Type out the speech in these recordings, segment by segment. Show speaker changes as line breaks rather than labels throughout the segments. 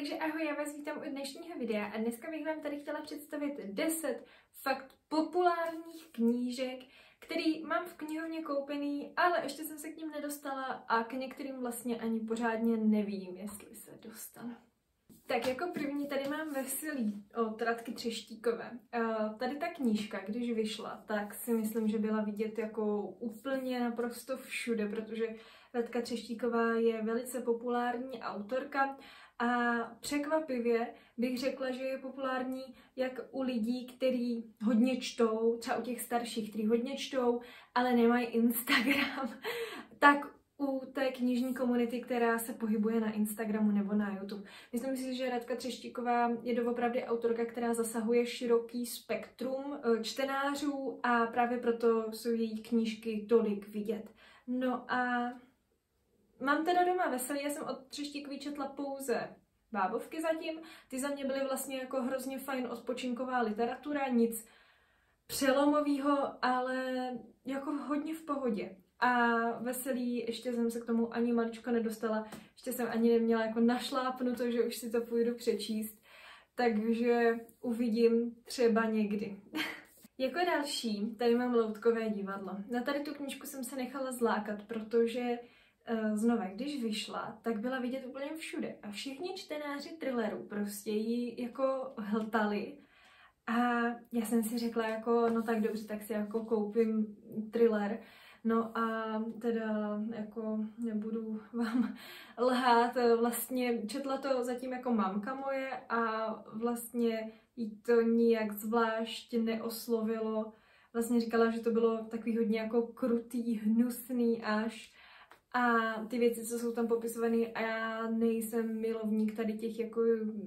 Takže ahoj, já vás vítám u dnešního videa a dneska bych vám tady chtěla představit 10 fakt populárních knížek, který mám v knihovně koupený, ale ještě jsem se k ním nedostala a k některým vlastně ani pořádně nevím, jestli se dostanu. Tak jako první tady mám Veselí od Radky Třeštíkové. Tady ta knížka, když vyšla, tak si myslím, že byla vidět jako úplně naprosto všude, protože Radka Třeštíková je velice populární autorka a překvapivě bych řekla, že je populární jak u lidí, kteří hodně čtou, třeba u těch starších, kteří hodně čtou, ale nemají Instagram, tak u té knižní komunity, která se pohybuje na Instagramu nebo na YouTube. Myslím si, že Radka Třeštíková je doopravdy autorka, která zasahuje široký spektrum čtenářů a právě proto jsou její knížky tolik vidět. No a mám teda doma Veselí, já jsem od Třeštíkový četla pouze bábovky zatím. Ty za mě byly vlastně jako hrozně fajn odpočinková literatura, nic přelomového, ale jako hodně v pohodě. A Veselí, ještě jsem se k tomu ani maličko nedostala, ještě jsem ani neměla jako našlápnuto, že už si to půjdu přečíst, takže uvidím třeba někdy. Jako další, tady mám Loutkové divadlo. Na tady tu knížku jsem se nechala zlákat, protože znova, když vyšla, tak byla vidět úplně všude. A všichni čtenáři thrillerů prostě ji jako hltali. A já jsem si řekla jako, no tak dobře, tak si jako koupím thriller. No a teda jako nebudu vám lhát, vlastně četla to zatím jako mamka moje a vlastně jí to nijak zvlášť neoslovilo. Vlastně říkala, že to bylo takový hodně jako krutý, hnusný až. A ty věci, co jsou tam popisované, a já nejsem milovník tady těch jako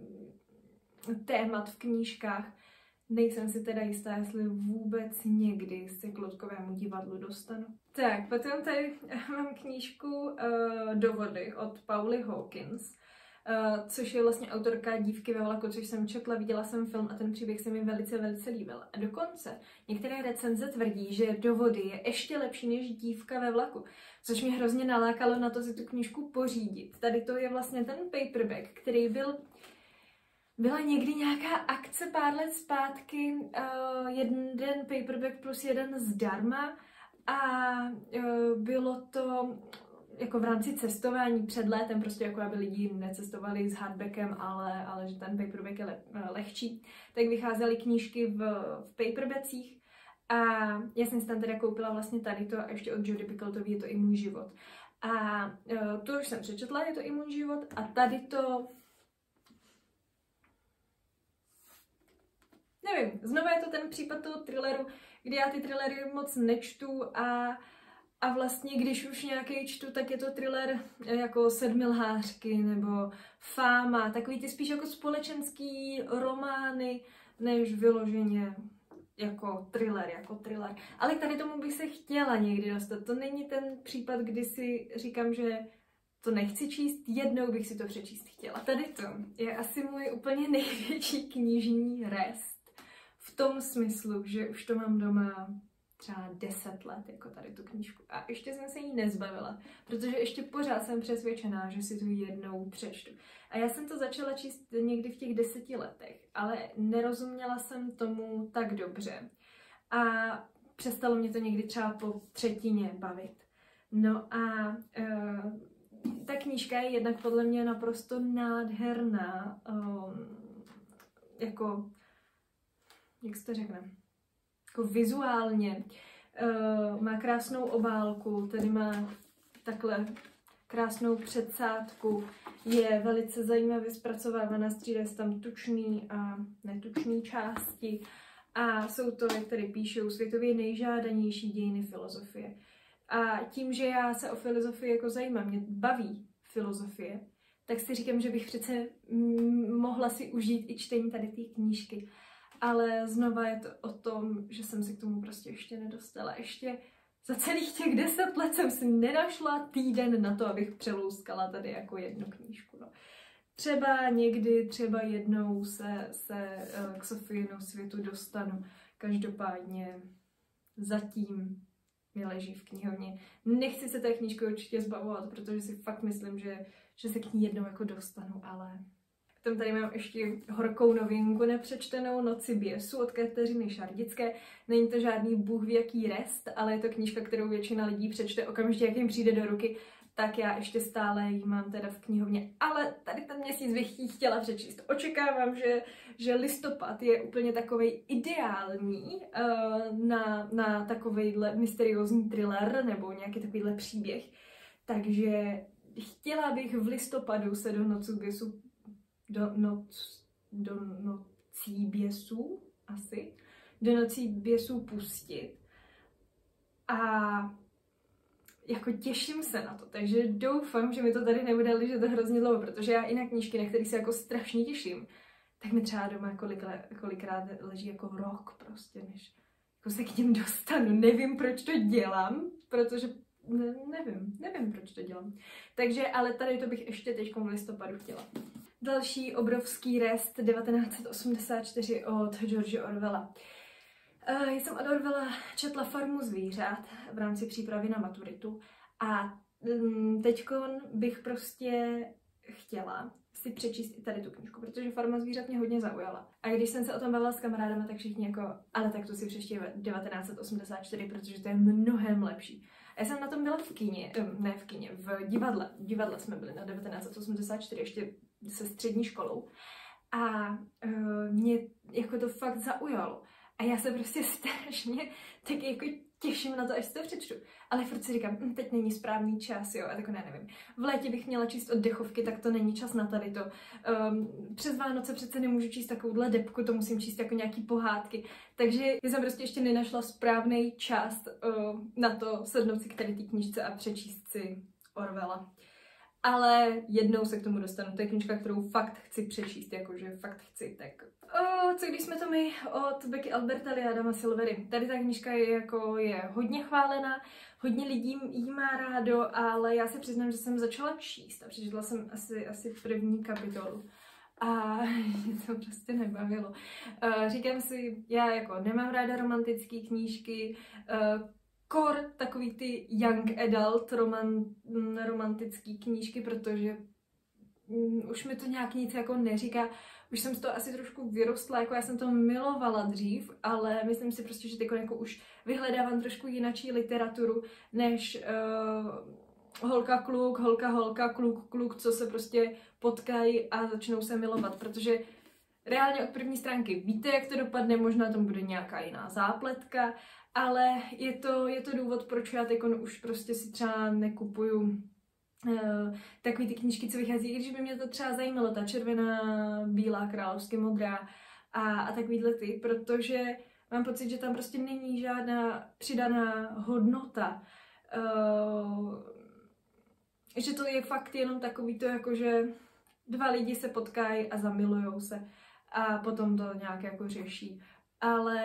témat v knížkách. Nejsem si teda jistá, jestli vůbec někdy se k Loutkovému divadlu dostanu. Tak, potom tady mám knížku Do vody od Pauly Hawkins, což je vlastně autorka Dívky ve vlaku, což jsem četla, viděla jsem film a ten příběh se mi velice, velice líbil. A dokonce některé recenze tvrdí, že Do vody je ještě lepší než Dívka ve vlaku, což mě hrozně nalákalo na to si tu knížku pořídit. Tady to je vlastně ten paperback, který byla někdy nějaká akce pár let zpátky, jeden paperback plus jeden zdarma a bylo to jako v rámci cestování před létem, prostě jako aby lidi necestovali s hardbackem, ale že ten paperback je lehčí, tak vycházely knížky v paperbackích a já jsem si tam teda koupila vlastně tady to a ještě od Jodi Picoultové Je to i můj život. A to už jsem přečetla, Je to i můj život a tady to nevím, znovu je to ten případ toho thrilleru, kdy já ty thrillery moc nečtu a vlastně když už nějaký čtu, tak je to thriller jako Sedmilhářky nebo Fáma, takový ty spíš jako společenský romány, než vyloženě jako thriller. Ale tady tomu bych se chtěla někdy dostat. To není ten případ, kdy si říkám, že to nechci číst, jednou bych si to přečíst chtěla. Tady to je asi můj úplně největší knižní rest. V tom smyslu, že už to mám doma třeba 10 let, jako tady tu knížku. A ještě jsem se jí nezbavila, protože ještě pořád jsem přesvědčená, že si tu jednou přečtu. A já jsem to začala číst někdy v těch 10 letech, ale nerozuměla jsem tomu tak dobře. A přestalo mě to někdy třeba po třetině bavit. No a ta knížka je jednak podle mě naprosto nádherná, jako jak se to řekne, jako vizuálně. Má krásnou obálku, tady má takhle krásnou předsádku, je velice zajímavě zpracovávaná, střídají se tam tučný a netučný části a jsou to, jak tady píšou, světově nejžádanější dějiny filozofie. A tím, že já se o filozofii jako zajímám, mě baví filozofie, tak si říkám, že bych přece mohla si užít i čtení tady té knížky. Ale znova je to o tom, že jsem se k tomu prostě ještě nedostala. Ještě za celých těch 10 let jsem si nenašla týden na to, abych přelouskala tady jako jednu knížku. No. Třeba někdy, třeba jednou se k Sofijinu světu dostanu. Každopádně zatím mi leží v knihovně. Nechci se té knížky určitě zbavovat, protože si fakt myslím, že se k ní jednou jako dostanu, ale Potom tady mám ještě horkou novinku nepřečtenou Noci běsů od Kateřiny Šardické. Není to žádný bůh ví jaký rest, ale je to knížka, kterou většina lidí přečte okamžitě, jak jim přijde do ruky. Tak já ještě stále ji mám teda v knihovně, ale tady ten měsíc bych ji chtěla přečíst. Očekávám, že listopad je úplně takovej ideální na takovejhle mysteriózní thriller nebo nějaký takovýhle příběh. Takže chtěla bych v listopadu se do Nocí běsů do Nocí běsů pustit. A jako těším se na to, takže doufám, že mi to tady nebude ležet hrozně dlouho, protože já i na knížky, na které se jako strašně těším, tak mi třeba doma kolikrát leží jako rok prostě, než jako se k ním dostanu. Nevím, proč to dělám, protože nevím, proč to dělám. Takže, ale tady to bych ještě teď v listopadu chtěla. Další obrovský rest 1984 od George Orwella. Já jsem od Orwella četla Farmu zvířat v rámci přípravy na maturitu a teďkon bych prostě chtěla si přečíst i tady tu knížku, protože Farma zvířat mě hodně zaujala. A když jsem se o tom bavila s kamarádama, tak všichni jako, ale tak to si přečti 1984, protože to je mnohem lepší. A já jsem na tom byla v kině, v divadle. V divadle jsme byli na 1984 ještě se střední školou. A mě jako to fakt zaujalo. A já se prostě strašně tak jako těším na to, až si to přečtu. Ale furt si říkám, teď není správný čas, jo, a tak nevím. V létě bych měla číst oddechovky, tak to není čas na tady to. Přes Vánoce přece nemůžu číst takovouhle debku, to musím číst jako nějaký pohádky. Takže jsem prostě ještě nenašla správný čas na to sednout si k tady té knížce a přečíst si Orwella. Ale jednou se k tomu dostanu. To je knížka, kterou fakt chci přečíst, jakože fakt chci, tak... Co když jsme to my od Becky Albertalli a Adama Silvery. Tady ta knížka je hodně chválená, hodně lidí jí má rádo, ale já se přiznám, že jsem začala číst a přečetla jsem asi první kapitolu. A mě to prostě nebavilo. Říkám si, já jako nemám ráda romantické knížky, kor takový ty young adult romantický knížky, protože už mi to nějak nic jako neříká. Už jsem z toho asi trošku vyrostla, jako já jsem to milovala dřív, ale myslím si prostě, že teď jako už vyhledávám trošku jinačí literaturu, než holka, kluk, holka, kluk, co se prostě potkají a začnou se milovat, protože reálně od první stránky víte, jak to dopadne, možná tam bude nějaká jiná zápletka, ale je to důvod, proč já teď už prostě si třeba nekupuju takový ty knížky, co vychází, i když by mě to třeba zajímalo, ta červená, bílá, královsky modrá a takovýhle ty, protože mám pocit, že tam prostě není žádná přidaná hodnota. Že to je fakt jenom takový to, jako že dva lidi se potkají a zamilujou se a potom to nějak jako řeší. Ale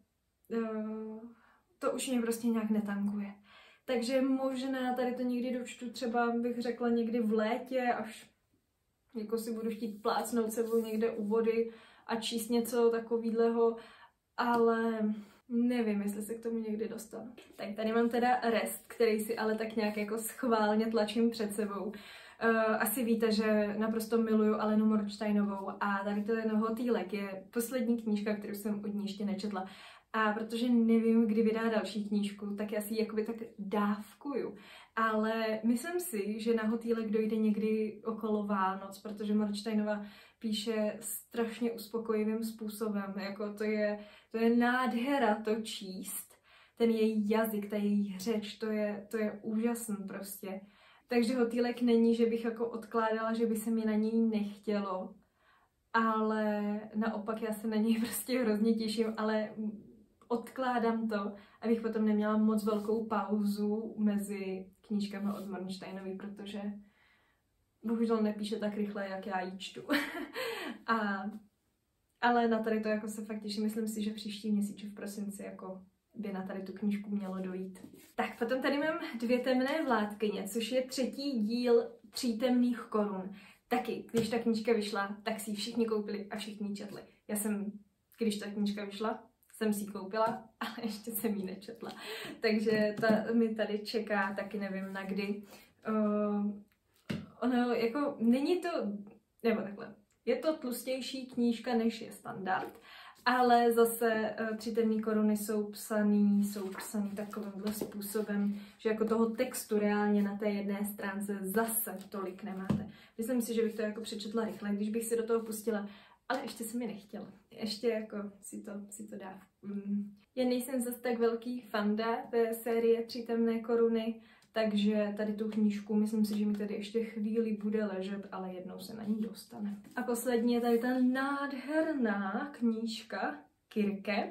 to už mě prostě nějak netankuje. Takže možná tady to někdy dočtu, třeba bych řekla někdy v létě, až jako si budu chtít plácnout sebou někde u vody a číst něco takového, ale nevím, jestli se k tomu někdy dostanu. Tak tady mám teda rest, který si ale tak nějak jako schválně tlačím před sebou. Asi víte, že naprosto miluju Alenu Mornsteinovou a tady ten Hotýlek je poslední knížka, kterou jsem od ní ještě nečetla. A protože nevím, kdy vydá další knížku, tak já si ji jakoby tak dávkuju. Ale myslím si, že na Hotýlek dojde někdy okolo Vánoc, protože Mornsteinová píše strašně uspokojivým způsobem. Jako to je nádhera to číst. Ten její jazyk, ta její řeč, to je úžasný prostě. Takže Hotýlek není, že bych jako odkládala, že by se mi na něj nechtělo. Ale naopak já se na něj prostě hrozně těším, ale odkládám to, abych potom neměla moc velkou pauzu mezi knížkami od Mornsteinovy, protože bohužel nepíše tak rychle, jak já ji čtu. Ale na tady to jako se fakt těším. Myslím si, že příští měsíc v prosinci jako by na tady tu knížku mělo dojít. Tak potom tady mám 2 temné vládkyně, což je 3. díl 3 temných korun. Taky, když ta knížka vyšla, tak si ji všichni koupili a všichni četli. Já jsem, když ta knížka vyšla, jsem si ji koupila, ale ještě jsem ji nečetla. Takže ta mi tady čeká, taky nevím na kdy. Ono jako není to, nebo takhle, Je to tlustější knížka, než je standard, ale zase 3 temné koruny jsou psaný takovýmhle způsobem, že jako toho textu reálně na té jedné stránce zase tolik nemáte. Myslím si, že bych to jako přečetla rychle, když bych si do toho pustila, ale ještě se mi nechtěla. Ještě jako si to dá. Já nejsem zase tak velký fanda té série 3 temné koruny, takže tady tu knížku, myslím si, že mi tady ještě chvíli bude ležet, ale jednou se na ní dostane. A poslední je tady ta nádherná knížka Kirke.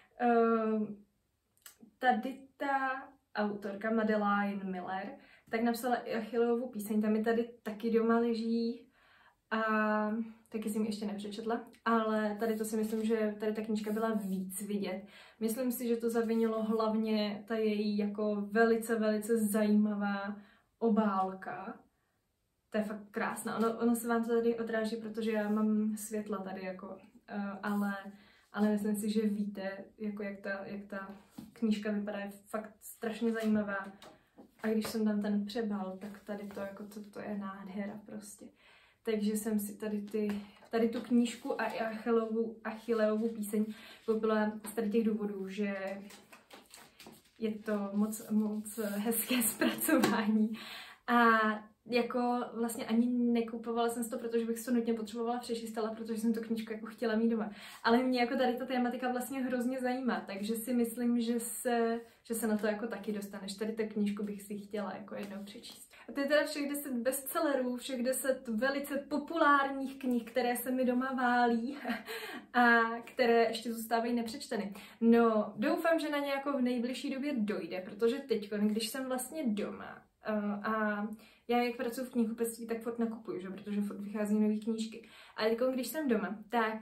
Tady ta autorka Madeline Miller tak napsala i Achilleovu píseň, tam mi tady taky doma leží a taky jsem ji ještě nepřečetla, ale tady to si myslím, že tady ta knížka byla víc vidět. Myslím si, že to zavinilo hlavně ta její jako velice zajímavá obálka. To je fakt krásná. Ono se vám to tady odráží, protože já mám světla tady jako, ale myslím si, že víte, jako jak ta knížka vypadá, je fakt strašně zajímavá. A když jsem tam ten přebal, tak tady to jako to je nádhera prostě. Takže jsem si tady tu knížku a i Achilleovu píseň koupila z tady těch důvodů, že je to moc hezké zpracování. A jako vlastně ani nekupovala jsem to, protože bych to nutně potřebovala přečíst, ale protože jsem tu knížku jako chtěla mít doma. Ale mě jako tady ta tématika vlastně hrozně zajímá, takže si myslím, že se na to jako taky dostaneš. Tady tu knížku bych si chtěla jako jednou přečíst. A to je teda všech 10 bestsellerů, všech 10 velice populárních knih, které se mi doma válí a které ještě zůstávají nepřečteny. No, doufám, že na ně jako v nejbližší době dojde, protože teď, když jsem vlastně doma a já jak pracuji v knihkupectví, tak furt nakupuju, že? Protože furt vychází nové knížky. Ale teď, když jsem doma, tak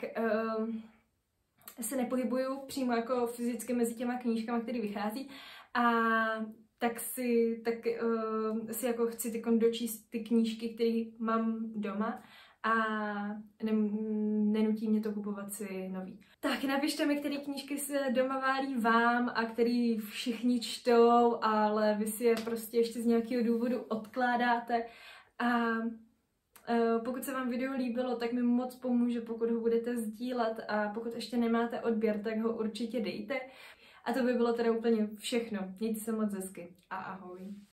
se nepohybuju přímo jako fyzicky mezi těma knížkama, které vychází a tak si jako chci dočíst ty knížky, které mám doma a nenutí mě to kupovat si nový. Tak napište mi, které knížky se doma válí vám a který všichni čtou, ale vy si je prostě ještě z nějakého důvodu odkládáte. A pokud se vám video líbilo, tak mi moc pomůže, pokud ho budete sdílet a pokud ještě nemáte odběr, tak ho určitě dejte. A to by bylo teda úplně všechno. Mějte se moc hezky a ahoj.